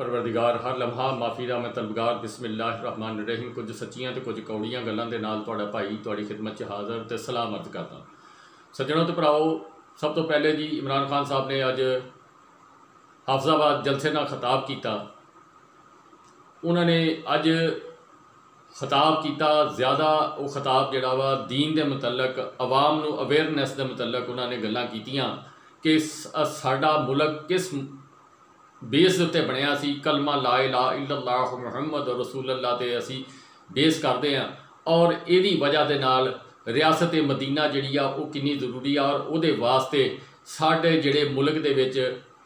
परवरदिगार हर लम्हा माफ़ी दा मैं तलबगार बिस्मिल्लाहिर्रहमानिर्रहीम। कुछ सच्चियां तो कुछ कौड़ियां गल्लां दे नाल तुहाडा भाई तुहाडी खिदमत च हाज़र ते सलाम अर्ज़ करदा। सज्जणों ते भराओ, सब तो पहले जी इमरान खान साहब ने अज हाफजाबाद जलसे का खिताब किया। उन्होंने अज खिताब किया ज़्यादा वो खिताब जिहड़ा वा दीन के मुतलक अवाम नूं अवेयरनैस के मुतलक उन्होंने गल्लां कीतियां कि साडा मुल्क किस बेस उत्ते बनया सी। कलमा ला इलाहा इल्लल्लाह मुहम्मद रसूलुल्लाह ते असी बेस करते हैं और यदी वजह के नाल रियासत मदीना जिहड़ी आ वो कितनी जरूरी आ और उहदे वास्ते साडे जिहड़े मुल्क दे विच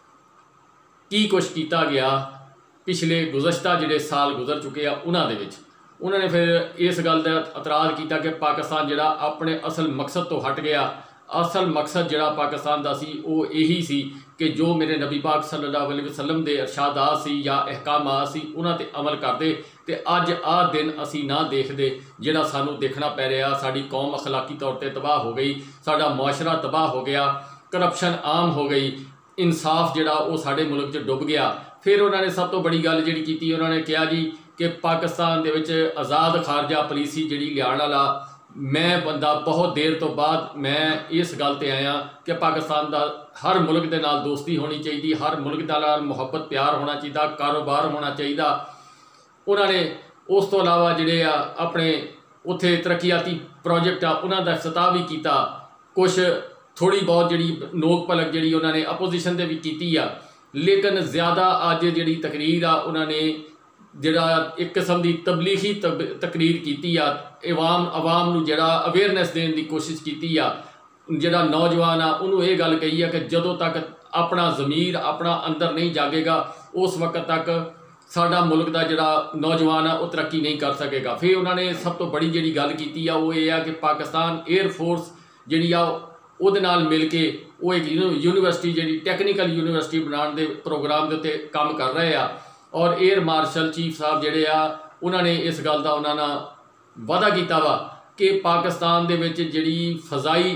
की कुछ किया गया पिछले गुज़श्ता जिहड़े साल गुजर चुके हैं उन्होंने फिर इस गल का एतराज़ किया कि पाकिस्तान जिहड़ा अपने असल मकसद तो हट गया। असल मकसद जिहड़ा पाकिस्तान का सी वो यही सी कि जो मेरे नबी पाक सल्लल्लाहु अलैहि वसल्लम के इरशादात सी या अहकामात सी उन्हां ते अमल करते तो अज आ दिन असी ना देखते जिहड़ा सानू देखना पै रहा। साडी कौम अखलाकी तौर पर तबाह हो गई, साडा मुआशरा तबाह हो गया, करप्शन आम हो गई, इंसाफ जिहड़ा वो साडे मुल्क च डुब गया। फिर उन्होंने सब तो बड़ी गल जिहड़ी कीती, उन्होंने कहा जी कि पाकिस्तान दे विच आज़ाद खारजा पॉलिसी जिहड़ी लियाण वाला मैं बंदा बहुत देर तो बाद मैं इस गल ते आया कि पाकिस्तान का हर मुल्क के नाल दोस्ती होनी चाहिए, हर मुल्क के नाल मुहब्बत प्यार होना चाहिए, कारोबार होना चाहिए। उन्होंने उस तो इलावा जिहड़े अपने उत्थे तरक्याती प्रोजेक्ट आ उन्हां दा इफ्तिताह भी किया। कुछ थोड़ी बहुत जिहड़ी नोक पलक जिहड़ी उन्होंने अपोजिशन ते भी कीती आ, लेकिन ज़्यादा अज जिहड़ी तकरीर आ उन्होंने जिहड़ा एक किस्म की तबलीगी तकरीर की अवाम नूं जिहड़ा अवेयरनैस देने की कोशिश की। जिहड़ा नौजवान आ उन्होंने ये गल कही है कि जदों तक अपना ज़मीर अपना अंदर नहीं जागेगा उस वक्त तक साडा मुल्क का जिहड़ा नौजवान आ वो तरक्की नहीं कर सकेगा। फिर उन्होंने सब तो बड़ी जिहड़ी गल की वो ये है कि पाकिस्तान एयरफोर्स जिहड़ी आ उहदे नाल मिल के वो एक यूनीवर्सिटी जिहड़ी टैक्नीकल यूनीवर्सिटी बनाने के प्रोग्राम के उत्ते काम कर रहे आ और एयर मार्शल चीफ साहब जिहड़े आ उन्होंने इस गल का उन्होंने वादा किया वा कि पाकिस्तान दे विच जिहड़ी फजाई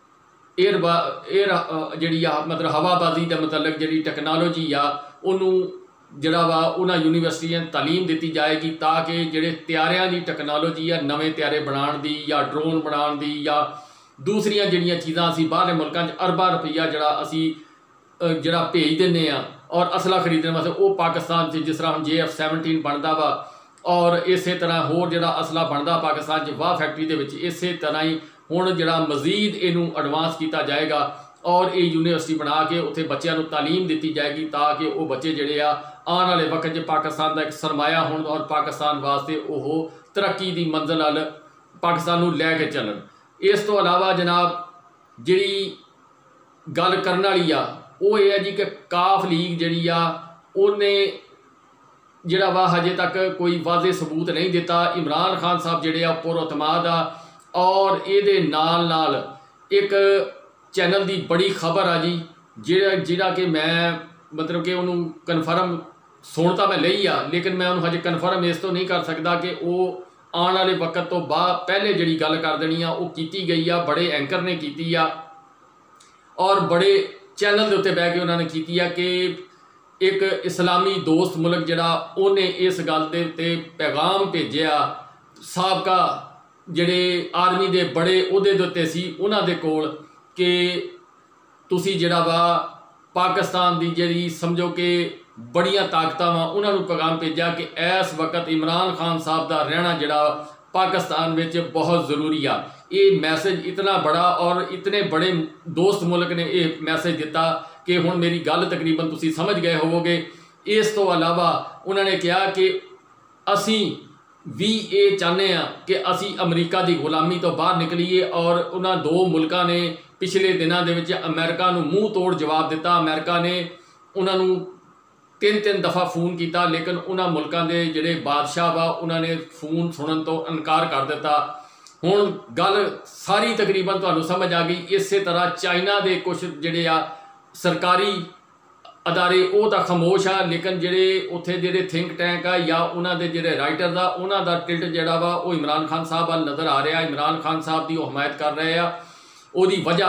एयर जिहड़ी आ मतलब हवाबाजी के मतलब जिहड़ी टैक्नोलॉजी आ उन्होंने जिहड़ा वा उन्हां यूनीवर्सिटियां तालीम दी जाएगी ताकि जिहड़े त्यारियां दी टैक्नोलॉजी आ नवे त्यारे बनाने दी या ड्रोन बनाने दी या दूसरियां जिहड़ियां चीज़ां असीं बाहरले मुल्कां च अरबां रुपया जिहड़ा असीं जिहड़ा भेज दिंदे आ और असला खरीदने वास्ते वो पाकिस्तान से जिस तरह हम JF-17 बनता वा और इस तरह होर जिहड़ा असला बनता पाकिस्तान च वाह फैक्ट्री दे विच इस तरह ही हुण जिहड़ा मजीद इनू एडवांस किया जाएगा और ये यूनीवर्सिटी बना के उत्थे बच्चों को तालीम दी जाएगी ताकि वो बच्चे जिहड़े आ आने वाले वक्त च पाकिस्तान का एक सरमाया होण और पाकिस्तान वास्ते वो तरक्की की मंजिल अल पाकिस्तान नूं लै के चलन। इस तो अलावा जनाब जिहड़ी गल करन वाली आ वो ये है जी कि काफ लीग जिहड़ी आ उन्हें जिहड़ा वा हजे तक कोई वाजे सबूत नहीं दिता। इमरान खान साहब जिहड़े आ पुरअतमाद आ और ये नाल नाल एक चैनल की बड़ी खबर आ जी जिहड़ा कि मैं मतलब कि उन्होंने कन्फर्म सुन तो मैं लई आ लेकिन मैं उन्होंने हजे कन्फर्म इस तो नहीं कर सकता कि वो आने वाले वक्त तो बाद पहले जिहड़ी गल कर देनी आ वो की गई आ, बड़े एंकर ने की आ और बड़े चैनल के उत्ते बह के उन्होंने की कि एक इस्लामी दोस्त मुल्क जिहड़ा उन्हें इस गल के उत्ते पैगाम भेजिया साबका जिहड़े आर्मी के बड़े उहदे दे उत्ते सी उन्हां दे कोल कि तुसी जिहड़ा वा पाकिस्तान की जिहड़ी समझो कि बड़ियां ताकतां वा उन्होंने पैगाम भेजा कि इस वक्त इमरान खान साहब का रहना जिहड़ा पाकिस्तान में बहुत ज़रूरी आ। ये मैसेज इतना बड़ा और इतने बड़े दोस्त मुल्क ने यह मैसेज दिता कि हुण मेरी गल तकरीबन तुसी समझ गए होवोगे। इस तो अलावा उन्होंने कहा कि असी भी ये चाहते हैं कि असी अमरीका की गुलामी तो बाहर निकलीए और उन्होंने दो मुल्कों ने पिछले दिनों के अमेरिका नूं मूँह तोड़ जवाब दिता। अमेरिका ने उन्होंने तीन दफ़ा फोन किया लेकिन उन्होंने मुल्कों के जिहड़े बादशाह वा उन्होंने फोन सुनने तो इनकार कर दिता। हुण गल सारी तकरीबन तुहानूं समझ आ गई। इस तरह चाइना के कुछ जिहड़े आ सरकारी अदारे वो तो खामोश आ लेकिन जिहड़े उत्थे जिहड़े थिंक टैंक आ या उन्होंने जिहड़े राइटर आ उन्हों का टिल्ट जिहड़ा वा वो इमरान खान साहब वाल नज़र आ रहा। इमरान खान साहब की वो हमायत कर रहे आ। उहदी वजह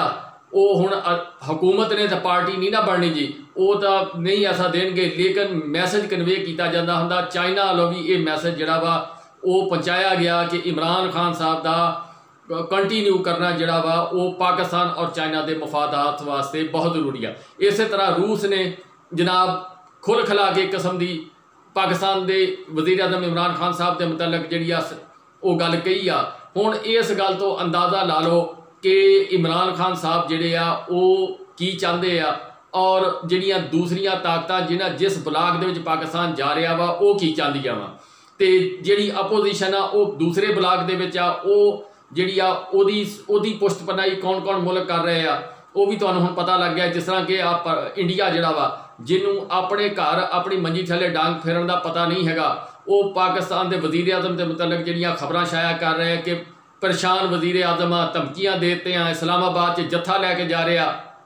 ਉਹ ਹੁਣ ਹਕੂਮਤ ਨੇ ਤਾਂ ਪਾਰਟੀ नहीं ना बननी जी, ਉਹ ਤਾਂ नहीं ऐसा देणगे, लेकिन मैसेज कन्वे किया जाता ਹੁੰਦਾ। चाइना वालों भी ये मैसेज ਜਿਹੜਾ ਵਾ ਉਹ पहुँचाया गया कि इमरान खान साहब का कंटिन्यू करना ਜਿਹੜਾ ਵਾ ਉਹ पाकिस्तान और चाइना के मफादात वास्ते बहुत जरूरी है। इस तरह रूस ने जनाब खुल खिला के किस्म की पाकिस्तान के वज़ीर आज़म इमरान खान साहब के मुतलक जी वो गल कही आ। हुण इस गल तो अंदाज़ा ला लो कि इमरान खान साहब जिहड़े आ वो की चाहते आ और जिहड़ियां दूसरियां ताकतां जिस ब्लाक दे विच पाकिस्तान जा रहा वा वो की चाहदियां वा, ते जिहड़ी अपोजिशन आ वो दूसरे ब्लाक दे विच आ वो जिहड़ी आ ओदी पुष्ट पनाई कौन कौन मुल्क कर रहे आ वो भी तुहानूं हुण पता लग गया। जिस तरह कि आप इंडिया जिहड़ा वा जिन्हों अपने घर अपनी मंजी थले डांग फेरन का पता नहीं हैगा, वो पाकिस्तान के वज़ीर आज़म के मुतलक जिहड़ियां खबरां शाया कर रहे हैं कि परेशान वज़ीर आज़म आ, धमकियां देते हैं, इस्लामाबाद से जत्था लैके जा रहा,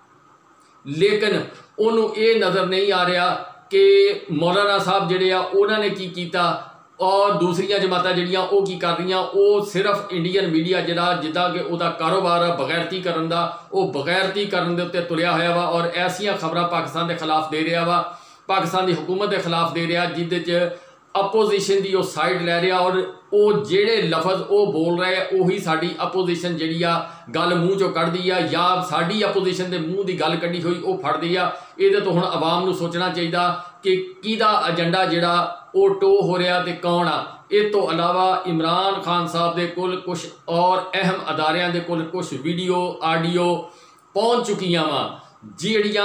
लेकिन उन्होंने ये नज़र नहीं आ रहा कि मौलाना साहब जिहड़े आ उन्होंने की कीता और दूसरियां जमातां जिहड़ियां वो की कर रही, वो सिर्फ इंडियन मीडिया जिहड़ा जिद्दां कि उहदा कारोबार है बगैरती करन दा, वो बगैरती करन दे उत्ते तुलिया होया वा और ऐसियां खबरां पाकिस्तान के खिलाफ दे रहा वा, पाकिस्तान की हुकूमत के खिलाफ दे रहा जिहदे च अपोजिशन की वो साइड लै रहा और वो जेड़े लफज वो बोल रहे हैं उही साडी अपोजिशन जिहड़ी आ गल मूँह चों कढ़दी आ या साडी अपोजिशन के मूँह की गल कढ़ी हुई वो फड़दी आ। इहदे तो हुण आवाम नूं सोचना चाहिए कि किहदा एजेंडा जिहड़ा वो टो हो रहा तो कौन आ। इस तो अलावा इमरान खान साहब के कोल कुछ और अहम अदारियां दे कोल कुछ वीडियो आडियो पहुँच चुकियां वा जिहड़ियां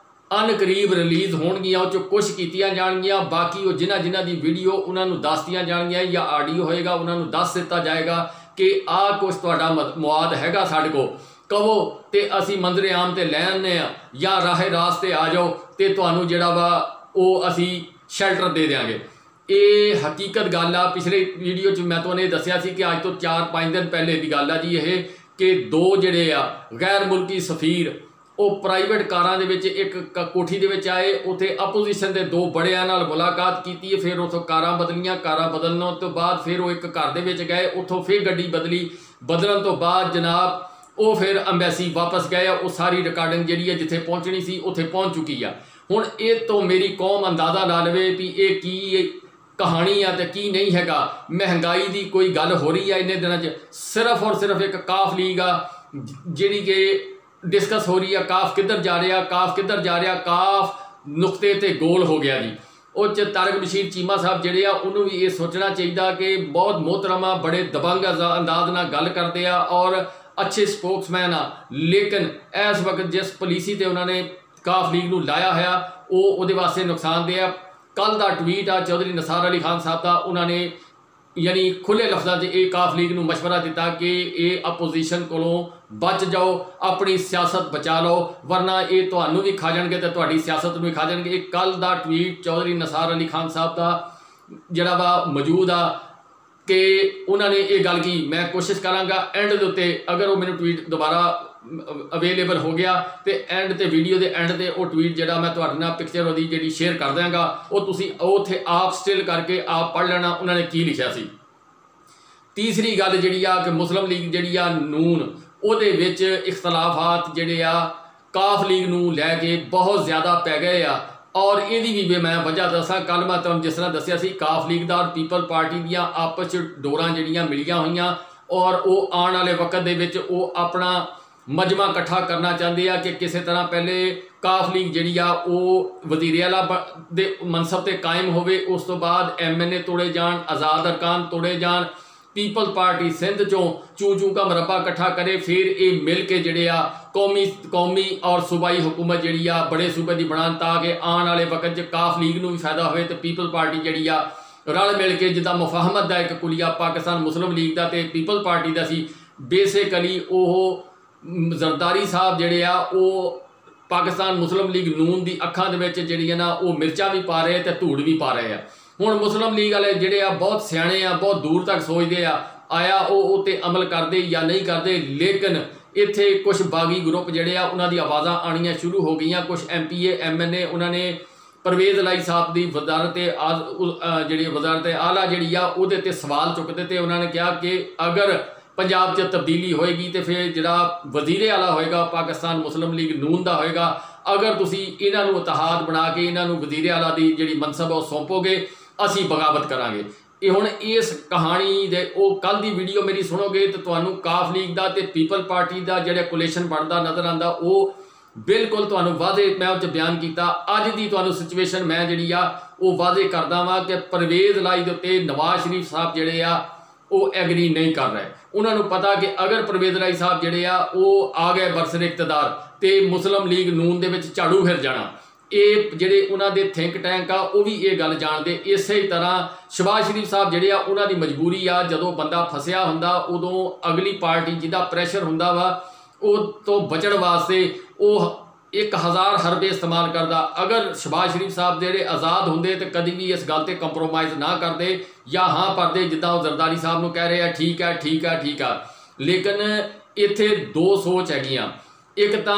अनकरीब रिलीज़ होणगियां, उस कुछ कीतियां जाणगियां, बाकी वो जिन्हां दी वीडियो उन्होंने दसदियां जाणगियां या आडियो होएगा उन्होंने दस दिता जाएगा कि आ कुछ तुहाडा मुआद हैगा साडे को, कहो तो असी मंजरे आम ते लै आने या राहे रास्ते आ जाओ तो तुहानूं जिहड़ा वा वो असी शैल्टर दे देंगे। ये हकीकत गल आ। पिछले वीडियो च मैं तुहानूं दस्सिया सी कि अज तो 4-5 दिन पहले की गल आ जी ये कि दो जिहड़े आ गैर मुल्की सफीर वो प्राइवेट कारां दे विच एक कोठी दे विच आए, उत्थे अपोजिशन के दो बड़ियां नाल मुलाकात की, फिर उतों कारां बदलियां, कारां बदलने तो बाद फिर वो एक घर दे विच गए, उतों फिर गड्डी बदलन तो बाद जनाब वो फिर अंबैसी वापस गए। वो सारी रिकॉर्डिंग जिहड़ी है जिथे पहुँचनी सी उत्थे पहुँच चुकी है। हुण ये तो मेरी कौम अंदाज़ा ला लवे भी ये की कहानी आ ते की नहीं हैगा। महंगाई की कोई गल हो रही है इन्ने दिनों च, सिर्फ और सिर्फ एक काफ लीग आ जिहड़ी कि डिस्कस हो रही है, काफ किधर जा रहा, काफ किधर जा रहा, काफ नुकते ते गोल हो गया जी। उस तारक बशीर चीमा साहब जिहड़े आ उन्होंने भी ये सोचना चाहिए कि बहुत मोहतरमा बड़े दबंग अंदाज नाल गल करते आ और अच्छे स्पोक्समैन आ, लेकिन इस वक्त जिस पॉलिसी ते उन्होंने काफ लीग नूं लाया है वो उहदे वास्ते नुकसानदेह है। कल का ट्वीट आ चौधरी निसार अली खान साहब का, उन्होंने यानी खुले लफ्ज़ों से एक काफ लीग नूं मशवरा दिता कि ये अपोजिशन कोलों बच जाओ, अपनी सियासत बचा लो, वरना ये तुहानूं भी खा जाणगे ते तुहाडी सियासत नूं भी खा जाणगे। कल का ट्वीट चौधरी निसार अली खान साहब का जिहड़ा वा मौजूद आ कि उन्होंने ये गल की। मैं कोशिश कराँगा एंड के उत्ते अगर वो मैंने ट्वीट दोबारा अवेलेबल हो गया तो एंड ते वीडियो के एंड ते वो ट्वीट जिहड़ा मैं तुहाडे नाल पिक्चर उहदी जिहड़ी शेयर कर देंगा, वो तुसीं उत्थे आप स्टिल करके आप पढ़ लेना उन्होंने की लिखिया सी। तीसरी गल जिहड़ी आ कि मुस्लिम लीग जिहड़ी आ नून उहदे विच इख्तलाफात जिहड़े आ काफ लीग नूं लैके बहुत ज़्यादा पै गए आ और यदी भी मैं वजह दसा। कल मैं तुहानूं जिस तरह दस्सिया सी काफ लीग दा और पीपल पार्टी दियां आपस डोरां जिहड़ियां मिलियां होईयां और वो आने वाले वक्त दे विच वो अपना मजमा इकट्ठा करना चाहते हैं कि किसी तरह पहले काफ लीग जी वो वजीर आला दे मनसब से कायम होवे, उस तो बाद MNA तोड़े जान, आज़ाद अरकान तोड़े जान, पीपल पार्टी सिंध चों चू का मरबा इकट्ठा करे, फिर ये मिल के जिहड़े आ कौमी और सूबाई हुकूमत जिहड़ी आ बड़े सूबे की बनान ताकि आने वाले वक्त काफ लीग नूं भी फायदा होवे ते पीपल पार्टी जिहड़ी आ रल मिल के जिद्दां मुफाहमत का एक कुलिया पाकिस्तान मुस्लिम लीग का ते पीपल पार्टी का सी। बेसिकली वो जरदारी साहब जिहड़े आ वो पाकिस्तान मुस्लिम लीग नून की अखां दे विच जिहड़ियां ना वो मिर्चां भी पा रहे ते धूड़ भी पा रहे हैं। हुण मुस्लिम लीग वाले जिहड़े आ बहुत सियाणे आ, बहुत दूर तक सोचते आ, आया वो उत्ते अमल करते या नहीं करते, लेकिन इत्थे कुछ बागी ग्रुप जिहड़े आ उन्हां दी आवाज़ां आनियां शुरू हो गई। कुछ MPA MNA उन्होंने परवेज़ लाई साहब की वजारत जी वजारत आला जी उहदे ते सवाल चुकते थे। उन्होंने कहा कि अगर पंजाब च तब्दीली होएगी तो फिर जिहड़ा वजीरे आला होएगा पाकिस्तान मुस्लिम लीग नून का होएगा। अगर तुसी इन्हां नूं इतिहाद बना के इन्हां नूं वजीरे आला दी जिहड़ी मनसब है सौंपोगे असी बगावत करांगे। ये हुण इस कहानी दे ओ कल दी वीडियो मेरी सुनोगे तो तुहानूं काफ लीग दा ते पीपल पार्टी दा जिहड़ा कोलेशन बनदा नज़र आंदा वो बिल्कुल तुहानूं वाजे मैं उस बयान किया। अज की तुहानूं सिचुएशन मैं जिहड़ी आ वो वाजे करदा वां कि परवेज़ लाई दे उत्ते नवाज शरीफ साहब जिहड़े आ वो एग्री नहीं कर रहे। उन्होंने पता कि अगर परवेज़ लाई साहब जिहड़े आ वो आ गए बरसर इकतदार तो मुस्लिम लीग नून दे विच झाड़ू फिर जाना। ये जिहड़े उन्हां दे थिंक टैंक आ वो भी ये गल जानते। इस तरह शहबाज शरीफ साहब जिहड़े आ उन्हां दी मजबूरी आ जदों बंदा फसिया हुंदा उदों अगली पार्टी जिहदा प्रैशर हुंदा वा वो तो बचण वास्ते वो 1000 हरबे इस्तेमाल करता। अगर शहबाज शरीफ साहब जेडे आज़ाद होंगे तो कभी भी इस गल से कंप्रोमाइज़ ना करते या हाँ करते जिदा जरदारी साहब को कह रहे हैं ठीक है ठीक है ठीक है। लेकिन इत्थे दो सोच हैगियां। एक तो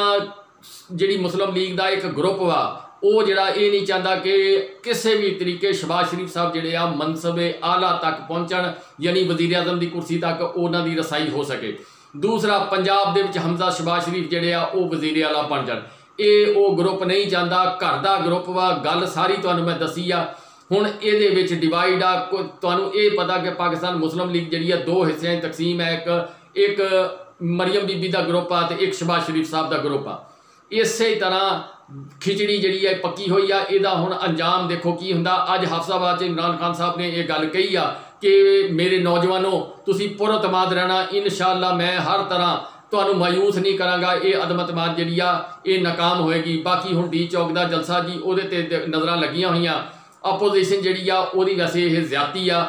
जी मुस्लिम लीग का एक ग्रुप वा वो जरा ये नहीं चाहता कि किसी भी तरीके शहबाज शरीफ साहब जेडे आ मनसबे आला तक पहुँचण यानी वज़ीर आज़म की कुर्सी तक उन्होंने रसाई हो सके। दूसरा पंजाब दे विच हमजा शहबाज शरीफ जेडे आ वो वज़ीर आला बन जाण। ये वो ग्रुप नहीं चाहता। घर का ग्रुप वा गल सारी तुहानूं मैं दसी आ। हुण इहदे विच डिवाइड आ। तुहानूं ये पता कि पाकिस्तान मुस्लिम लीग जिहड़ी आ दो हिस्सियां तकसीम है। एक मरियम बीबी का ग्रुप आ ते एक शहबाज शरीफ साहब का ग्रुप आ। इस तरह खिचड़ी जिहड़ी है पक्की हुई आ। इहदा हुण अंजाम देखो की हुंदा। अज हफ्साबाद इमरान खान साहब ने यह गल कही आ कि मेरे नौजवानों तुसी पुरअतमाद रहना, इंशाअल्लाह मैं हर तरह तुहानूं मायूस नहीं करांगा। ये अदमतमाद जिहड़ी आ ये नाकाम होएगी। बाकी हुण डी चौक का जलसा जी उहदे ते नज़रां लगियां होईयां। अपोजिशन जिहड़ी आ उहदी वैसे ये ज़्यादती आ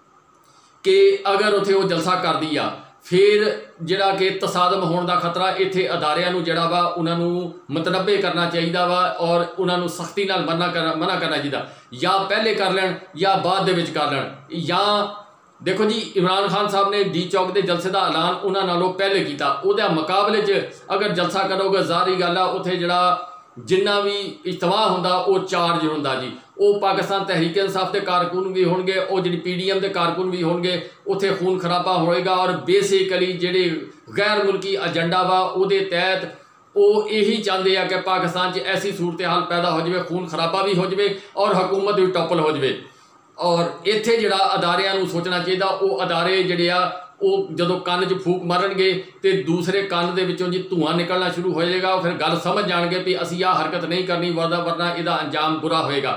कि अगर उत्थे वो जलसा करदी आ फिर जिहड़ा कि तसादम होने का खतरा इत्थे अदारियां नूं जिहड़ा वा उन्हां नूं मुतनब्बे करना चाहिए वा और उन्हां नूं सख्ती नाल मना करना चाहिए। या पहले कर लैण या बाद दे विच कर लैण। या देखो जी इमरान खान साहब ने डी चौक के जलसे का ऐलान उन्हां नालों पहले किया। उहदे मुकाबले च अगर जलसा करोगे ज़ाहरी गल आ उत्थे जिहड़ा जिन्ना भी इज्तमा हुंदा वो चार्ज हुंदा जी। वो पाकिस्तान तहरीक इंसाफ के कारकुन भी होंगे और जी PDM के कारकुन भी होंगे। उत्थे खून खराबा होएगा और बेसिकली जिहड़े गैर मुल्की एजेंडा वा उहदे तहत वो यही चाहते हैं कि पाकिस्तान च ऐसी सूरत हाल पैदा हो जाए, खून खराबा भी हो जाए और हुकूमत भी टॉपल हो जाए। और इत्थे जिहड़ा अदारियां नूं सोचना चाहिए वो अदारे जिहड़े आ वो जदों कन्न 'च फूक मारनगे तो दूसरे कन्न दे विचों जी धुआं निकलना शुरू हो जाएगा। फिर गल समझ जाएंगे भी असी आ हरकत नहीं करनी वरना इहदा अंजाम बुरा होएगा।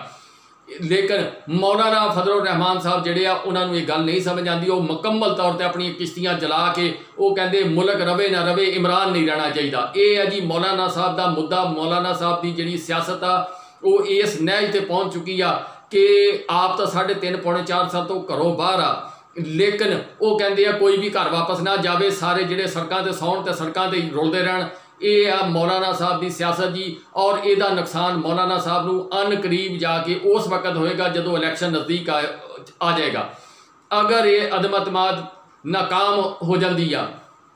लेकिन मौलाना फजलुर रहमान साहब जिहड़े आ उन्हां नूं ये गल नहीं समझ आती। वो मुकम्मल तौर पर अपनी किश्तियां जला के वो कहते मुल्क रवे ना रवे इमरान नहीं रहना चाहिए। ये है जी मौलाना साहब का मुद्दा। मौलाना साहब की जिहड़ी सियासत आ वो इस नहज ते पहुँच चुकी आ कि आप तो 3.5 पौने 4 साल तो घरों बाहर आ। लेकिन वो कहते हैं कोई भी घर वापस ना जाए, सारे जिहड़े सड़कों ते सौण ते सड़कों ते रुलते रहन। ये आ मौलाना साहब की सियासत जी। और इसका नुकसान मौलाना साहब नूं अन करीब जाके उस वक्त होएगा जदों इलैक्शन नज़दीक आ जाएगा। अगर ये अदमतमाद नाकाम हो जाती आ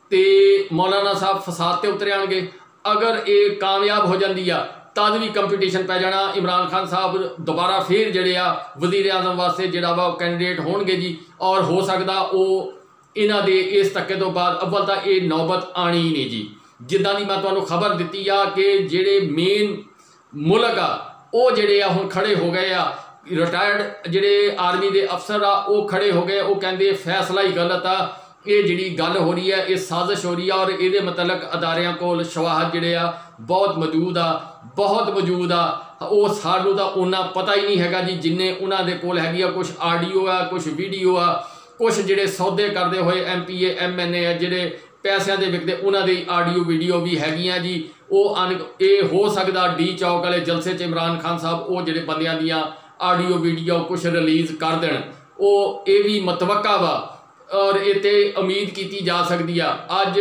तो मौलाना साहब फसाद ते उतरे आएंगे। अगर ये कामयाब हो जाती आ तद भी कंपीटीशन पै जाना। इमरान खान साहब दोबारा फिर जिहड़े आ वज़ीर आज़म वास्ते जिहड़ा वा कैंडीडेट होणगे जी। और हो सकता वो इन्हां दे इस धक्के तो बाद अव्वल तो ये नौबत आनी ही नहीं जी। जिद्दां दी मैं तुहानूं खबर दित्ती आ कि जिहड़े मेन मुल्क आ वो जिहड़े आ हुण खड़े हो गए आ। रिटायर्ड जिहड़े आर्मी के अफसर आ वो खड़े हो गए। वो कहंदे फैसला ही गलत आ। ये जिहड़ी गल हो रही है ये साजिश हो रही है और ये मतलब अदारियां कोल शवाहद जिहड़े आ बहुत मौजूद आ, बहुत मौजूद आ। वो सानू तो उन्ना पता ही नहीं हैगा जी जिन्ने उन्हां दे कोल हैगी आ। कुछ आडियो आ, कुछ वीडियो आ, कुछ जिहड़े सौदे करते हुए MPA MNA जिहड़े पैसों के विकते उन्हां दी आडियो वीडियो भी हैगियां जी। वो ये हो सकता डी चौक वाले जलसे च इमरान खान साहब वो जिहड़े बंदियां दियां आडियो वीडियो कुछ रिलीज़ कर देण। वो ये भी मतवक्का वा और इते उम्मीद की जा सकती है। अज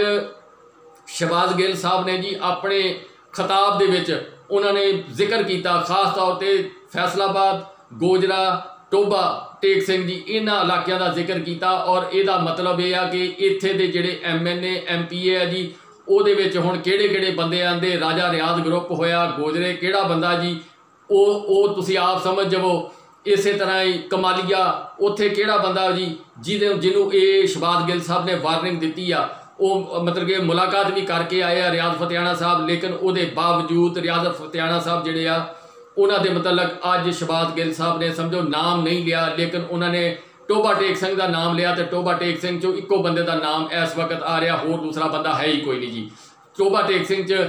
शहबाज गिल साहब ने जी अपने खिताब दे विच उन्होंने जिक्र किया खास तौर पर फैसलाबाद, गोजरा, टोबा, टेक सिंह जी इन्हां इलाकों का जिक्र किया। और यदा मतलब यह है कि इत्थे दे जिहड़े MNA MPA है जी उहदे विच हुण किहड़े बंदे आंदे। राजा रियाज ग्रुप होया, गोजरे किहड़ा बंदा जी वो तुसीं आप समझ जावो। इस तरह ही कमालिया उत्थे किहड़ा बंदा जी जिन्हों ये शबाद गिल साहब ने वार्निंग दी आ, वो मतलब कि मुलाकात भी करके आए आ रियाज फतेहाना साहब, लेकिन उसके बावजूद रियाज फतेहाना साहब जिहड़े आ उन्हां दे मतलब अज शबाद गिल साहब ने समझो नाम नहीं लिया, लेकिन उन्होंने टोबा टेक सिंह का नाम लिया, तो टोबा टेक सिंह चो इको बंदे का नाम इस वक्त आ रहा, होर दूसरा बंदा है ही कोई नहीं जी। टोबा टेक सिंह च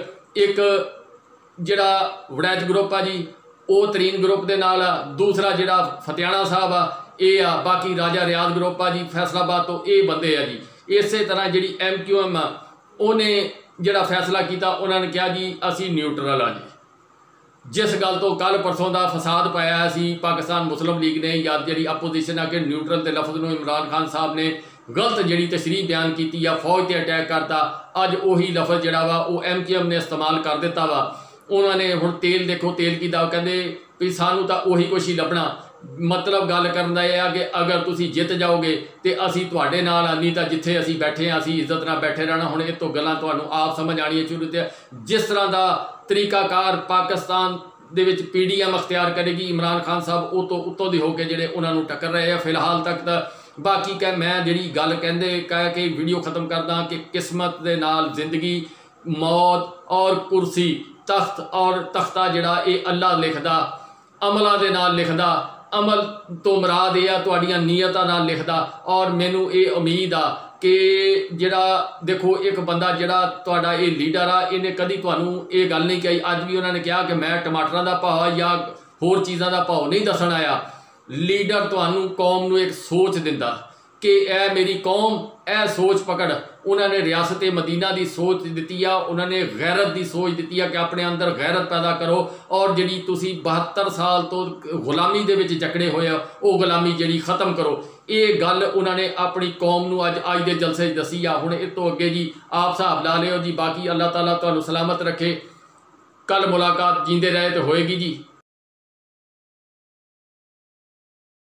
एक जिहड़ा वड़ैच ग्रुप आ जी वो तरीन ग्रुप के नाल आ, दूसरा जिहड़ा फतेहाना साहब आ ये आ, बाकी राजा रियाज ग्रुप आ जी फैसलाबाद तो ये बंदे आ जी। इस तरह जी MQM आ उन्हें जिहड़ा फैसला किया, उन्होंने कहा जी असी न्यूट्रल आ जी। जिस गल तो कल परसों का फसाद पाया सी पाकिस्तान मुस्लिम लीग ने या जी अपोजिशन आके न्यूट्रल के लफ्ज़ में इमरान खान साहब ने गलत जी तशरीह बयान की या फौज से अटैक करता, अज उही लफ्ज़ जरा वा वो MQM ने इस्तेमाल कर दिता वा। उन्होंने हुण तेल देखो तेल की कहते भी सानू तो उही कुछ ही लभना, मतलब गल करन दा यह है कि अगर तुसी जित जाओगे तो असी तुहाडे नाल नहीं तो जिथे असी बैठे असी इज्जत नाल बैठे रहना। हुण इस तो गल्लां तुहानू आप समझ आनी शुरू ते जिस तरह का तरीकाकार पाकिस्तान दे विच PDM अख्तियार करेगी, इमरान खान साहब वो तो उत्तों दी होके जिहड़े उन्होंने टक्कर रहे हैं फिलहाल तक। तो बाकी कह मैं जिहड़ी गल कहंदे कह के वीडियो खत्म करदा कि किस्मत दे नाल जिंदगी मौत और कुर्सी तख्त और तख्ता जिहड़ा ये अल्लाह लिखदा, अमलों के नाल लिखदा, अमल तो मुराद यह तुहाड़ियां नीयतां नाल लिखदा। और मैनू ये उम्मीद आ कि जिहड़ा देखो एक बंदा जिहड़ा तुहाडा ये लीडर आ इन्हें कभी तुहानू ये गल नहीं कही, अज भी उन्होंने कहा कि मैं टमाटरां दा भाव या होर चीज़ों का भाव नहीं दसन आया। लीडर तुहानू कौम नू एक सोच दिंदा कि ए मेरी कौम ए सोच पकड़। उन्होंने रियासत मदीना की सोच दी आ, उन्होंने गैरत की सोच दी है कि अपने अंदर गैरत पैदा करो और जी तुसी 72 साल तो गुलामी दे विच जकड़े होए वो गुलामी जी खत्म करो। ये गल उन्होंने अपनी कौम नू अज के जलसे दसी आ। हुण इस तो अगे जी आप हिसाब ला लियो जी। बाकी अल्लाह ताला तुहानू सलामत रखे। कल मुलाकात जींदे रहे तो होएगी जी।